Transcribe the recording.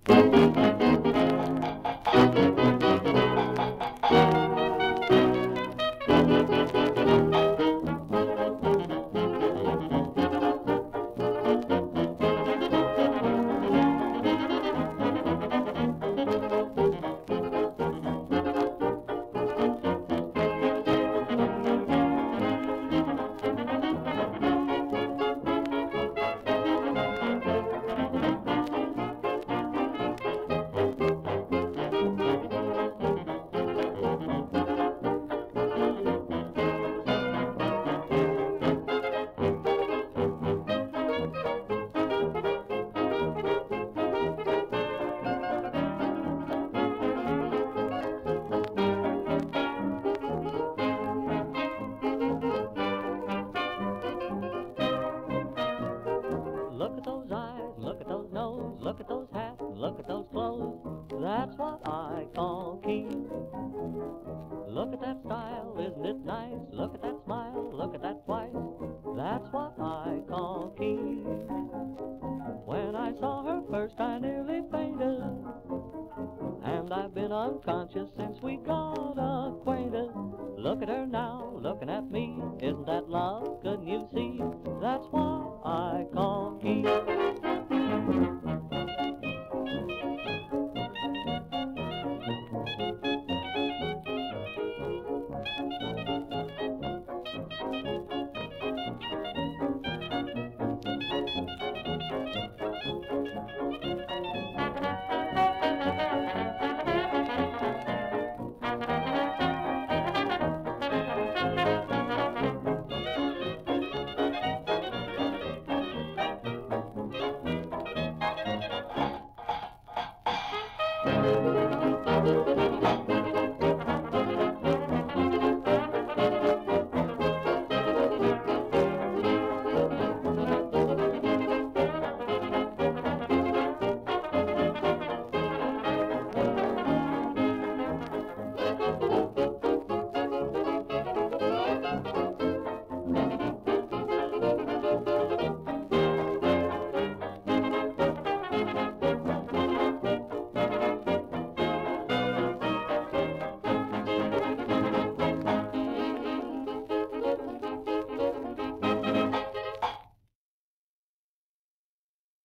Look at those eyes, look at those nose, look at those hats, look at those clothes. That's what I call keen. Look at that style, isn't it nice? Look at that smile, look at that twice. That's what I call keen. When I saw her first, I nearly fainted, and I've been unconscious since we got acquainted. Look at her now, looking at me. Isn't that love? Couldn't you see? That's what I call keen.